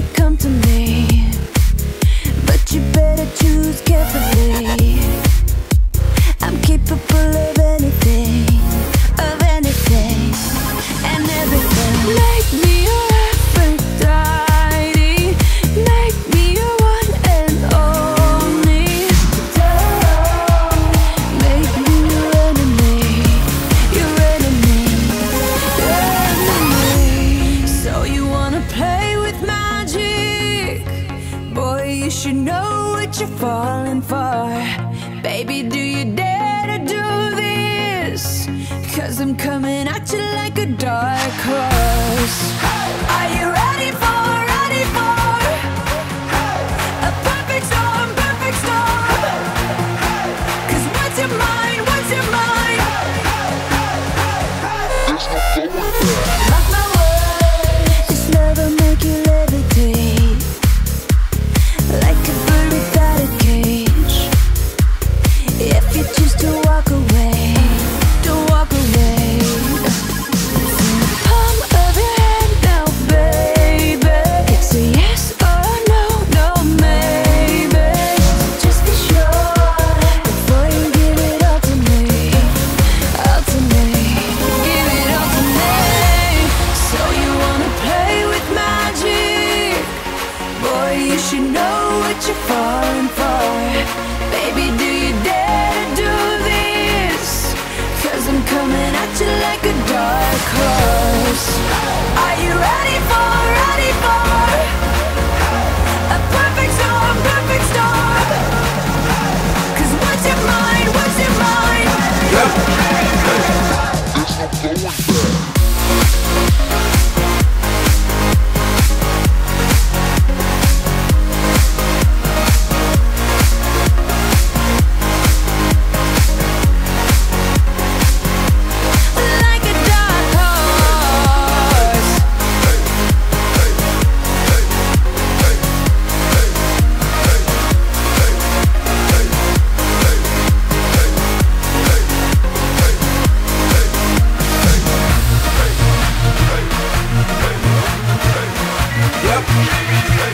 come to me, but you better choose carefully. I'm capable of anything, and everything. Make me your Aphrodite, make me your one and only. Make me your enemy, your enemy, your enemy. So you wanna play with magic? Boy, you should know what you're falling for. Baby, do you dare to do this? 'Cause I'm coming at you like a dark horse. Are you ready for a perfect storm, perfect storm? 'Cause what's your mind, what's your mind? Mark my words, this love will make you levitate like a bird without a cage. If you choose to walk away, don't walk away. Palm of your hand now, baby. It's a yes or no, no maybe. Just be sure before you give it all to me, all to me. Give it all to me. So you wanna play with magic? Boy, you should know what you're falling for. Baby, do you dare to do this? 'Cause I'm coming at you like a dark horse. Are you ready for a perfect storm, perfect storm? 'Cause what's your mind, what's your mind? There's no going back. Like a dark horse. Yep.